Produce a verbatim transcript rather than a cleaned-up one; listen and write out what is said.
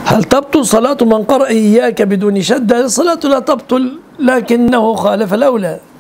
هل تبطل صلاة من قرأ إياك بدون شدة؟ الصلاة لا تبطل لكنه خالف الأولى.